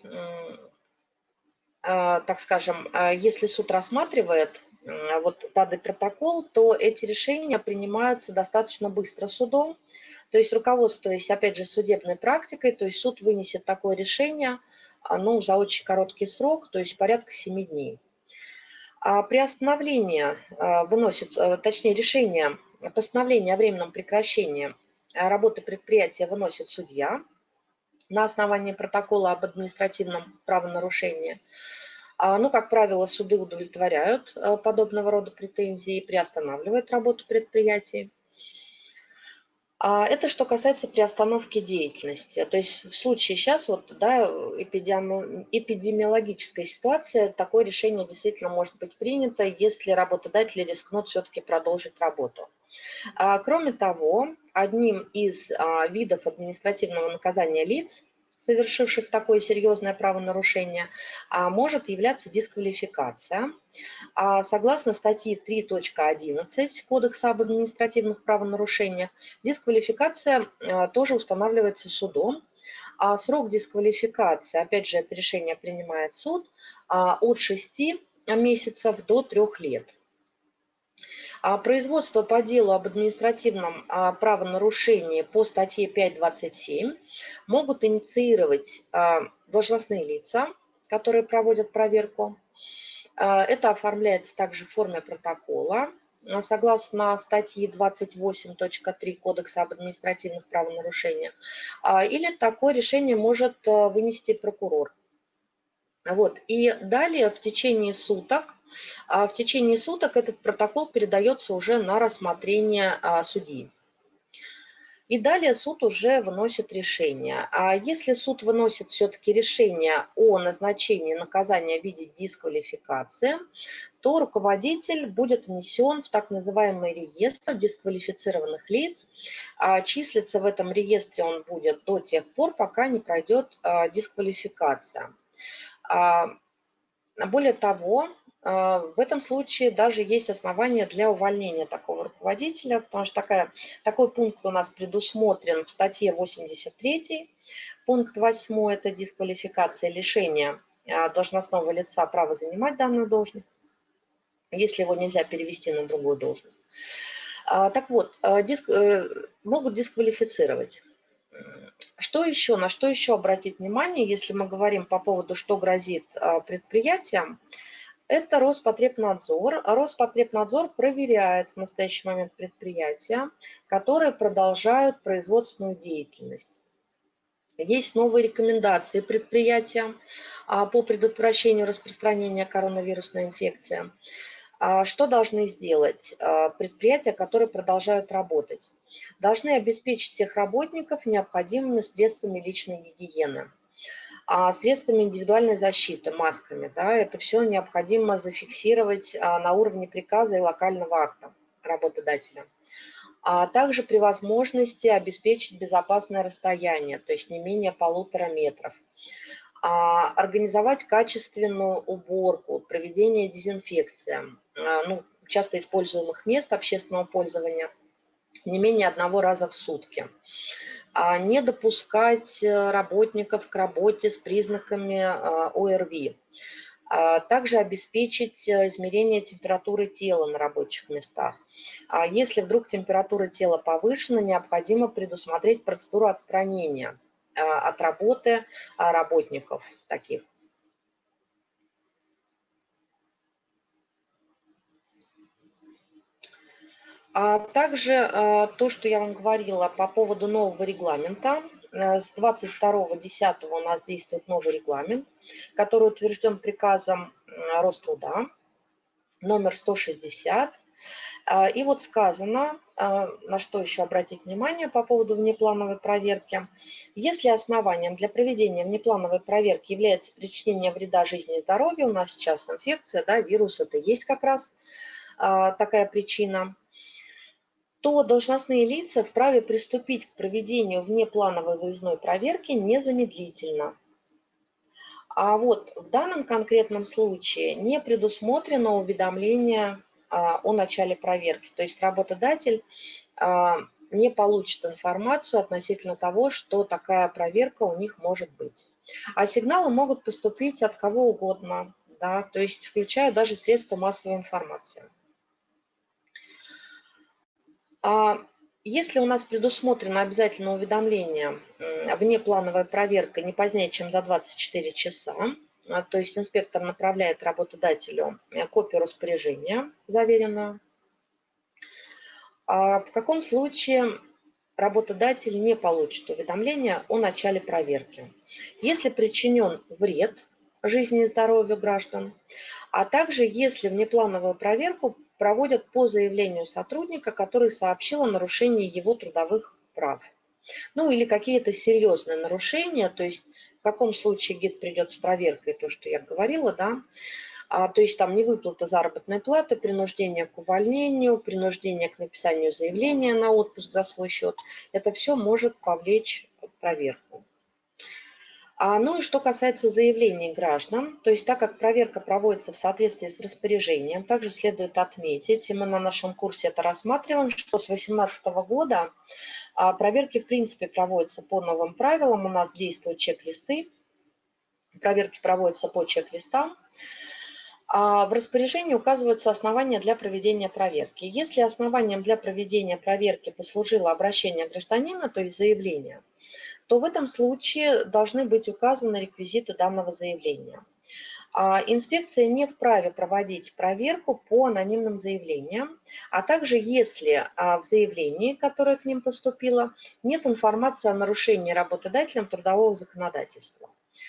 так скажем, если суд рассматривает вот данный протокол, то эти решения принимаются достаточно быстро судом. То есть руководствуясь, опять же, судебной практикой, то есть суд вынесет такое решение за очень короткий срок, то есть порядка 7 дней. Приостановление выносится, точнее решение, постановление о временном прекращении работы предприятия выносит судья на основании протокола об административном правонарушении. Как правило, суды удовлетворяют подобного рода претензии и приостанавливают работу предприятий. Это что касается приостановки деятельности. То есть в случае сейчас эпидемиологической ситуации такое решение действительно может быть принято, если работодатели рискнут все-таки продолжить работу. Кроме того, одним из видов административного наказания лиц, совершивших такое серьезное правонарушение, может являться дисквалификация. Согласно статьи 3.11 Кодекса об административных правонарушениях, дисквалификация тоже устанавливается судом. Срок дисквалификации, опять же, это решение принимает суд, от 6 месяцев до 3 лет. Производство по делу об административном правонарушении по статье 5.27 могут инициировать должностные лица, которые проводят проверку. Это оформляется также в форме протокола. Согласно статьи 28.3 Кодекса об административных правонарушениях. Или такое решение может вынести прокурор. И далее в течение суток этот протокол передается уже на рассмотрение судьи. И далее суд уже выносит решение. Если суд выносит все-таки решение о назначении наказания в виде дисквалификации, то руководитель будет внесен в так называемый реестр дисквалифицированных лиц. Числиться в этом реестре он будет до тех пор, пока не пройдет дисквалификация. Более того, в этом случае даже есть основания для увольнения такого руководителя, потому что такой пункт у нас предусмотрен в статье 83, пункт 8, это дисквалификация, лишения должностного лица права занимать данную должность, если его нельзя перевести на другую должность. Могут дисквалифицировать. На что еще обратить внимание, если мы говорим по поводу, что грозит предприятиям, это Роспотребнадзор. Роспотребнадзор проверяет в настоящий момент предприятия, которые продолжают производственную деятельность. Есть новые рекомендации предприятиям по предотвращению распространения коронавирусной инфекции. Что должны сделать предприятия, которые продолжают работать? Должны обеспечить всех работников необходимыми средствами личной гигиены, средствами индивидуальной защиты, масками. Это все необходимо зафиксировать на уровне приказа и локального акта работодателя. Также при возможности обеспечить безопасное расстояние, то есть не менее 1,5 метров. Организовать качественную уборку, проведение дезинфекции часто используемых мест общественного пользования не менее 1 раза в сутки. Не допускать работников к работе с признаками ОРВИ. Также обеспечить измерение температуры тела на рабочих местах. Если вдруг температура тела повышена, необходимо предусмотреть процедуру отстранения от работы работников таких. Также то, что я вам говорила по поводу нового регламента с 22.10 у нас действует новый регламент, который утвержден приказом Роструда номер 160. И вот сказано, на что еще обратить внимание по поводу внеплановой проверки. Если основанием для проведения внеплановой проверки является причинение вреда жизни и здоровью, у нас сейчас инфекция, да, вирус, это есть как раз такая причина, то должностные лица вправе приступить к проведению внеплановой выездной проверки незамедлительно. А вот в данном конкретном случае не предусмотрено уведомление о начале проверки. То есть работодатель не получит информацию относительно того, что такая проверка у них может быть. А сигналы могут поступить от кого угодно, да, то есть включая даже средства массовой информации. Если у нас предусмотрено обязательное уведомление, внеплановая проверка не позднее, чем за 24 часа, то есть инспектор направляет работодателю копию распоряжения, заверенную. В каком случае работодатель не получит уведомления о начале проверки? Если причинен вред жизни и здоровью граждан, а также если внеплановую проверку проводят по заявлению сотрудника, который сообщил о нарушении его трудовых прав. Ну или какие-то серьезные нарушения, то есть в каком случае гид придет с проверкой, то, что я говорила, да, то есть там невыплата заработной платы, принуждение к увольнению, принуждение к написанию заявления на отпуск за свой счет, это все может повлечь проверку. Ну и что касается заявлений граждан, то есть так как проверка проводится в соответствии с распоряжением, также следует отметить, и мы на нашем курсе это рассматриваем, что с 2018 года проверки в принципе проводятся по новым правилам, у нас действуют чек-листы, проверки проводятся по чек-листам. В распоряжении указываются основания для проведения проверки. Если основанием для проведения проверки послужило обращение гражданина, то есть заявление, то в этом случае должны быть указаны реквизиты данного заявления. Инспекция не вправе проводить проверку по анонимным заявлениям, а также если в заявлении, которое к ним поступило, нет информации о нарушении работодателем трудового законодательства.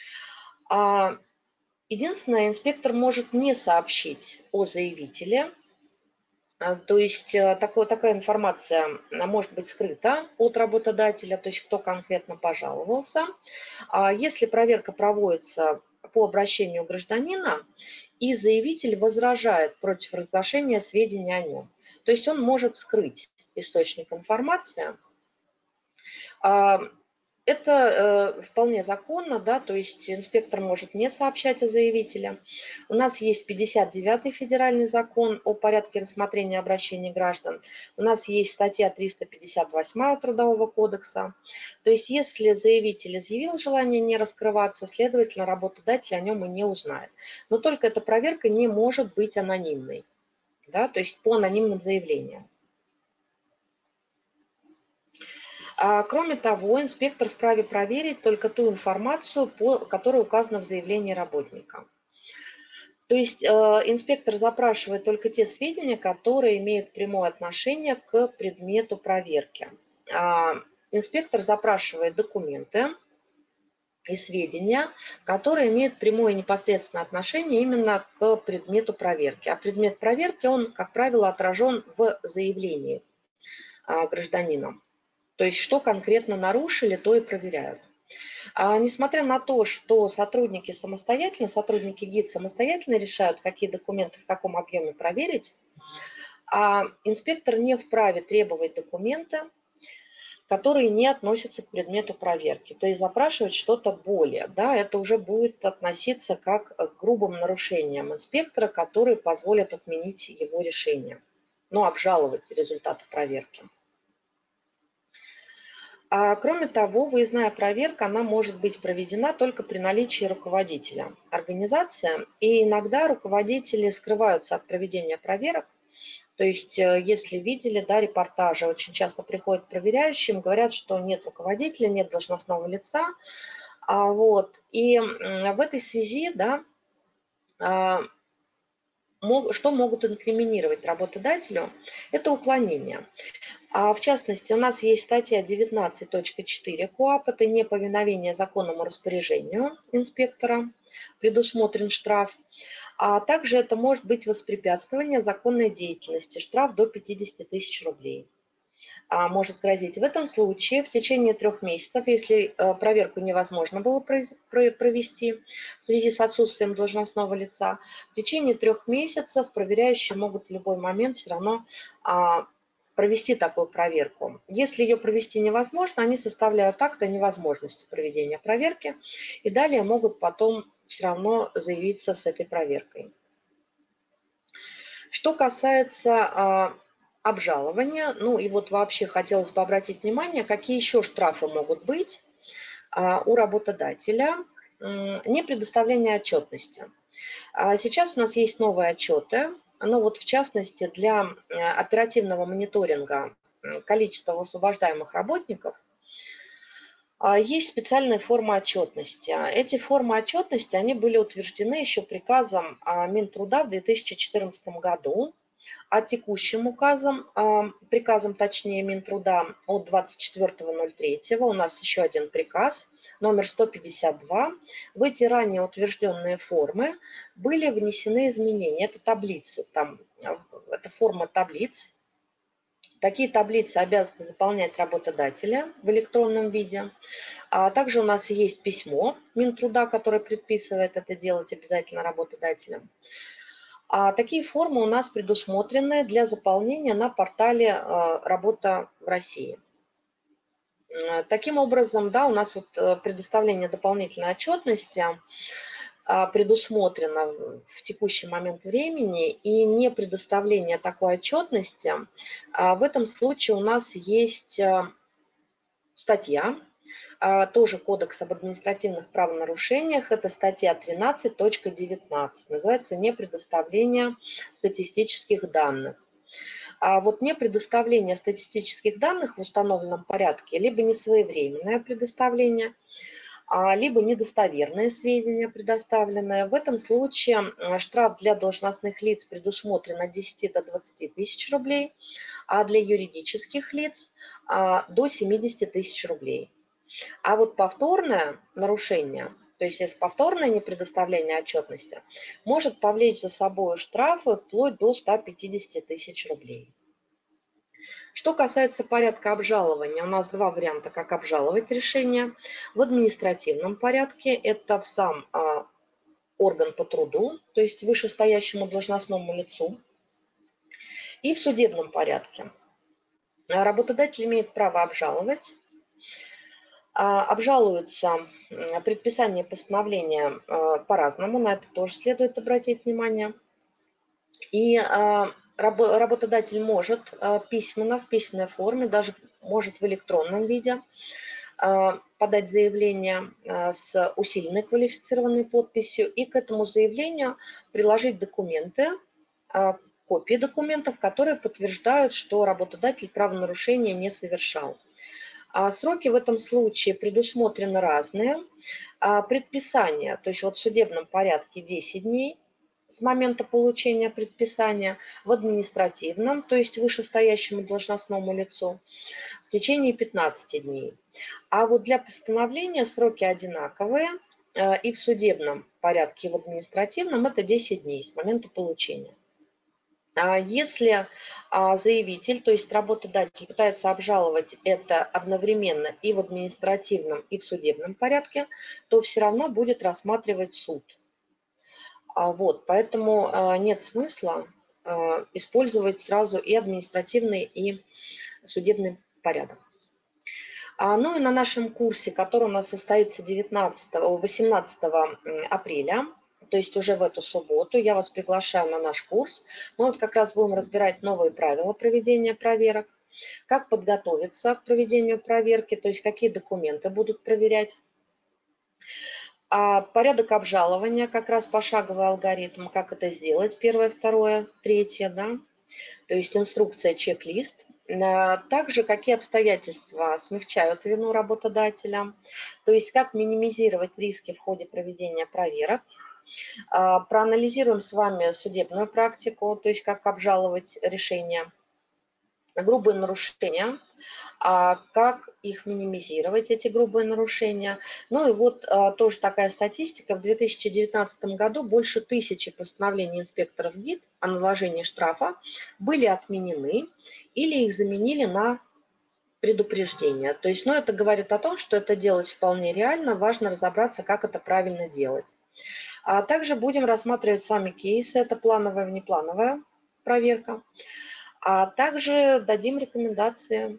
Единственное, инспектор может не сообщить о заявителе, то есть такая информация может быть скрыта от работодателя, то есть кто конкретно пожаловался. Если проверка проводится по обращению гражданина, и заявитель возражает против разглашения сведений о нем, то есть он может скрыть источник информации. Это вполне законно, да, то есть инспектор может не сообщать о заявителе. У нас есть 59-й федеральный закон о порядке рассмотрения обращений граждан. У нас есть статья 358 Трудового кодекса. То есть если заявитель изъявил желание не раскрываться, следовательно, работодатель о нем и не узнает. Но только эта проверка не может быть анонимной, да, то есть по анонимным заявлениям. Кроме того, инспектор вправе проверить только ту информацию, которая указана в заявлении работника. То есть инспектор запрашивает только те сведения, которые имеют прямое отношение к предмету проверки. Инспектор запрашивает документы и сведения, которые имеют прямое и непосредственное отношение именно к предмету проверки. А предмет проверки, он, как правило, отражен в заявлении гражданина. То есть, что конкретно нарушили, то и проверяют. Несмотря на то, что сотрудники ГИД самостоятельно решают, какие документы в каком объеме проверить, инспектор не вправе требовать документы, которые не относятся к предмету проверки. То есть запрашивать что-то более. Да, это уже будет относиться как к грубым нарушениям инспектора, которые позволят отменить его решение, обжаловать результаты проверки. Кроме того, выездная проверка, она может быть проведена только при наличии руководителя организации. И иногда руководители скрываются от проведения проверок. То есть, если видели, да, репортажи, очень часто приходят проверяющие, им говорят, что нет руководителя, нет должностного лица. И в этой связи, да, что могут инкриминировать работодателю, это уклонение. В частности, у нас есть статья 19.4 КоАП, это неповиновение законному распоряжению инспектора, предусмотрен штраф. А также это может быть воспрепятствование законной деятельности, штраф до 50 тысяч рублей. Может грозить. В этом случае в течение 3 месяцев, если проверку невозможно было провести в связи с отсутствием должностного лица, в течение 3 месяцев проверяющие могут в любой момент все равно провести такую проверку. Если ее провести невозможно, они составляют акт о невозможности проведения проверки и далее могут потом все равно заявиться с этой проверкой. Что касается обжалования, ну и вот вообще хотелось бы обратить внимание, какие еще штрафы могут быть у работодателя. Не предоставление отчетности. Сейчас у нас есть новые отчеты, но вот в частности для оперативного мониторинга количества освобождаемых работников есть специальные формы отчетности. Эти формы отчетности, они были утверждены еще приказом Минтруда в 2014 году, а текущим приказом точнее Минтруда от 24.03 у нас еще один приказ, номер 152. В эти ранее утвержденные формы были внесены изменения. Это таблицы, это форма таблиц. Такие таблицы обязаны заполнять работодателя в электронном виде. Также у нас есть письмо Минтруда, которое предписывает это делать обязательно работодателям. Такие формы у нас предусмотрены для заполнения на портале «Работа в России». Таким образом, да, у нас вот предоставление дополнительной отчетности предусмотрено в текущий момент времени, и не предоставление такой отчетности, в этом случае у нас есть статья, тоже Кодекс об административных правонарушениях, это статья 13.19, называется «Непредоставление статистических данных». Вот непредоставление статистических данных в установленном порядке, либо несвоевременное предоставление, либо недостоверные сведения предоставленные. В этом случае штраф для должностных лиц предусмотрен от 10 до 20 тысяч рублей, а для юридических лиц до 70 тысяч рублей. А вот повторное нарушение, то есть если повторное непредоставление отчетности, может повлечь за собой штрафы вплоть до 150 тысяч рублей. Что касается порядка обжалования, у нас два варианта, как обжаловать решение. В административном порядке это в сам орган по труду, то есть вышестоящему должностному лицу. И в судебном порядке. Работодатель имеет право обжаловать. Обжалуются предписания и постановления по-разному, на это тоже следует обратить внимание. И работодатель может письменно, в письменной форме, даже может в электронном виде подать заявление с усиленной квалифицированной подписью и к этому заявлению приложить документы, копии документов, которые подтверждают, что работодатель правонарушения не совершал. Сроки в этом случае предусмотрены разные. Предписание, то есть вот в судебном порядке 10 дней с момента получения предписания, в административном, то есть вышестоящему должностному лицу, в течение 15 дней. А вот для постановления сроки одинаковые и в судебном порядке, и в административном это 10 дней с момента получения. Если заявитель, то есть работодатель, пытается обжаловать это одновременно и в административном, и в судебном порядке, то все равно будет рассматривать суд. Поэтому нет смысла использовать сразу и административный, и судебный порядок. Ну и на нашем курсе, который у нас состоится 18 апреля, то есть уже в эту субботу, я вас приглашаю на наш курс. Мы вот как раз будем разбирать новые правила проведения проверок, как подготовиться к проведению проверки, то есть какие документы будут проверять. Порядок обжалования, как раз пошаговый алгоритм, как это сделать, первое, второе, третье, да, то есть инструкция, чек-лист. Также какие обстоятельства смягчают вину работодателя, то есть как минимизировать риски в ходе проведения проверок. Проанализируем с вами судебную практику, то есть как обжаловать решения, грубые нарушения, как их минимизировать, эти грубые нарушения. Ну и вот тоже такая статистика. В 2019 году больше 1000 постановлений инспекторов ГИБДД о наложении штрафа были отменены или их заменили на предупреждение. То есть, это говорит о том, что это делать вполне реально, важно разобраться, как это правильно делать. А также будем рассматривать с вами кейсы, это плановая, внеплановая проверка. А также дадим рекомендации.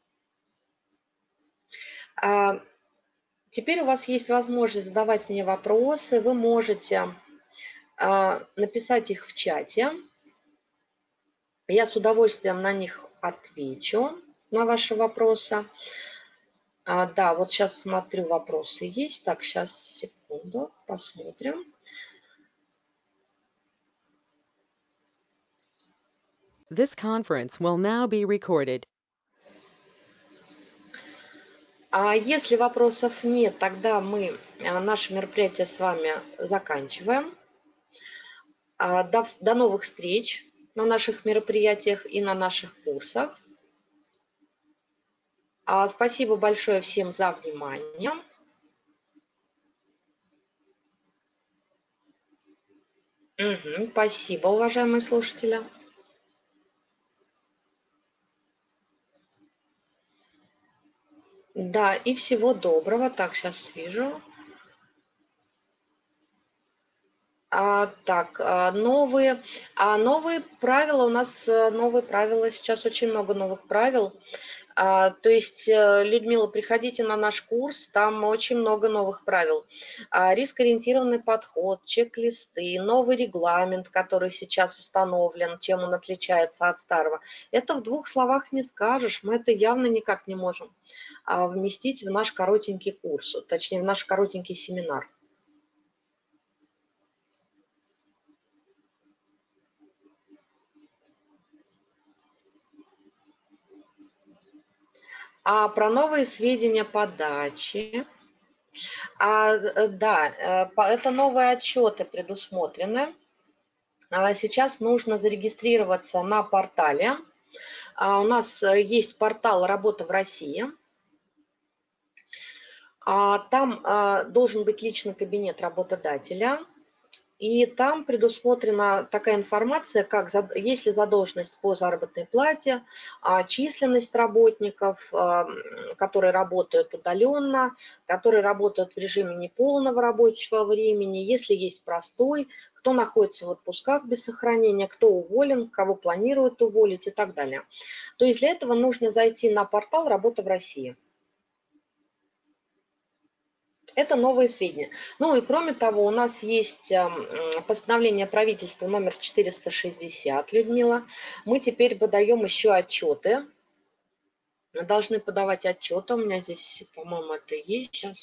Теперь у вас есть возможность задавать мне вопросы. Вы можете написать их в чате. Я с удовольствием на них отвечу, на ваши вопросы. Да, вот сейчас смотрю, вопросы есть. Так, сейчас, секунду, посмотрим. This conference will now be recorded. Если вопросов нет, тогда мы наше мероприятие с вами заканчиваем. До новых встреч на наших мероприятиях и на наших курсах. Спасибо большое всем за внимание. Спасибо, уважаемые слушатели. Да, и всего доброго. Так, сейчас вижу. Новые правила. У нас новые правила. Сейчас очень много новых правил. То есть, Людмила, приходите на наш курс, там очень много новых правил. Риск-ориентированный подход, чек-листы, новый регламент, который сейчас установлен, чем он отличается от старого. Это в 2 словах не скажешь, мы это явно никак не можем вместить в наш коротенький курс, точнее, в наш коротенький семинар. Про новые сведения подачи. Да, это новые отчеты предусмотрены. Сейчас нужно зарегистрироваться на портале. У нас есть портал «Работа в России». Там должен быть личный кабинет работодателя. И там предусмотрена такая информация, как есть ли задолженность по заработной плате, численность работников, которые работают удаленно, которые работают в режиме неполного рабочего времени, если есть простой, кто находится в отпусках без сохранения, кто уволен, кого планируют уволить и так далее. То есть для этого нужно зайти на портал «Работа в России». Это новые сведения. Ну и кроме того, у нас есть постановление правительства номер 460, Людмила. Мы теперь подаем еще отчеты. Мы должны подавать отчеты. У меня здесь, по-моему, это есть сейчас.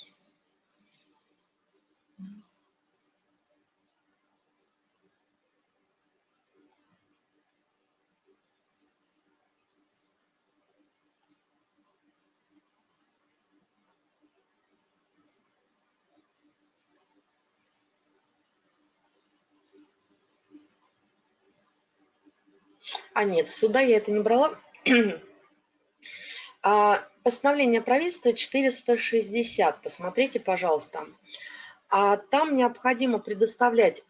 Нет, сюда я это не брала. Постановление правительства 460. Посмотрите, пожалуйста. Там необходимо предоставлять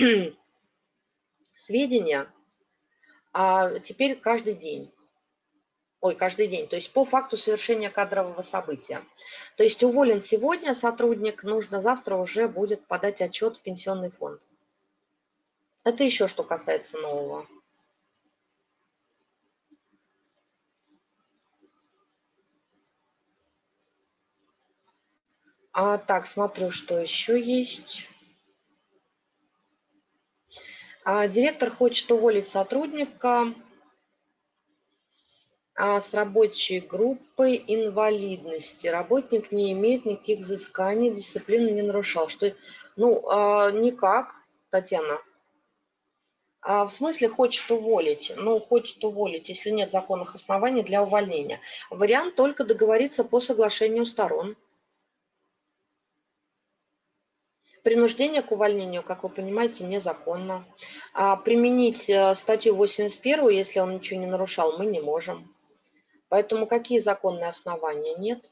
сведения теперь каждый день. Каждый день, то есть по факту совершения кадрового события. То есть уволен сегодня сотрудник, нужно завтра уже будет подать отчет в пенсионный фонд. Это еще что касается нового. Так, смотрю, что еще есть. Директор хочет уволить сотрудника с рабочей группой инвалидности. Работник не имеет никаких взысканий, дисциплины не нарушал. Никак, Татьяна. В смысле хочет уволить? Хочет уволить, если нет законных оснований для увольнения. Вариант только договориться по соглашению сторон. Принуждение к увольнению, как вы понимаете, незаконно. Применить статью 81, если он ничего не нарушал, мы не можем. Поэтому какие законные основания? Нет.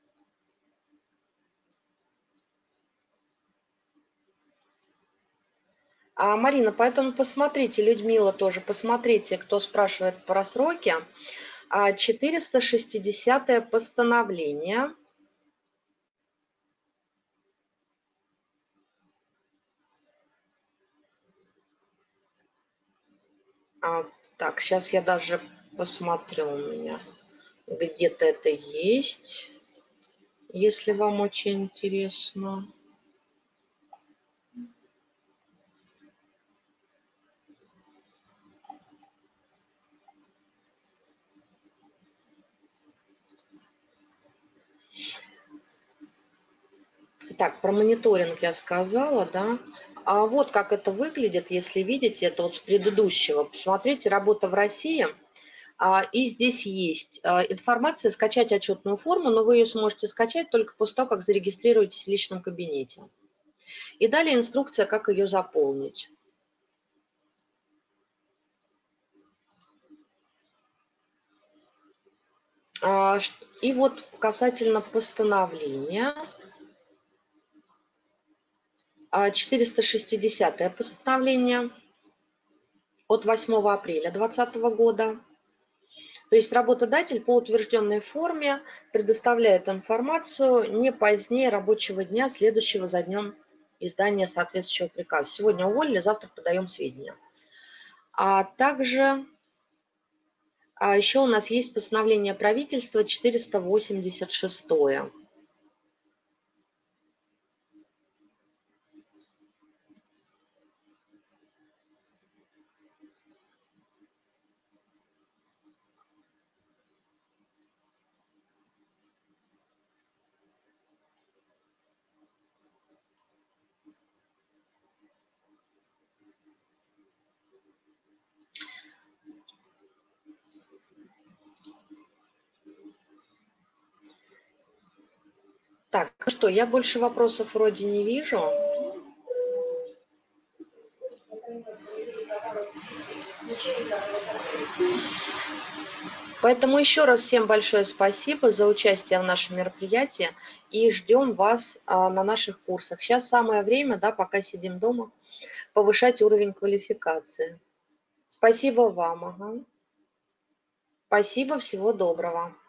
Марина, поэтому посмотрите, Людмила тоже, посмотрите, кто спрашивает про сроки. 460-е постановление. Так, сейчас я даже посмотрю, у меня где-то это есть, если вам очень интересно. Так, про мониторинг я сказала, да. А вот как это выглядит, если видите, это вот с предыдущего. Посмотрите, работа в России. И здесь есть информация, скачать отчетную форму, но вы ее сможете скачать только после того, как зарегистрируетесь в личном кабинете. И далее инструкция, как ее заполнить. И вот касательно постановления, 460-е постановление от 8 апреля 2020 года. То есть работодатель по утвержденной форме предоставляет информацию не позднее рабочего дня, следующего за днем издания соответствующего приказа. Сегодня уволили, завтра подаем сведения. А также еще у нас есть постановление правительства 486. Так, ну что, я больше вопросов вроде не вижу. Поэтому еще раз всем большое спасибо за участие в нашем мероприятии и ждем вас на наших курсах. Сейчас самое время, да, пока сидим дома, повышать уровень квалификации. Спасибо вам. Ага. Спасибо, всего доброго.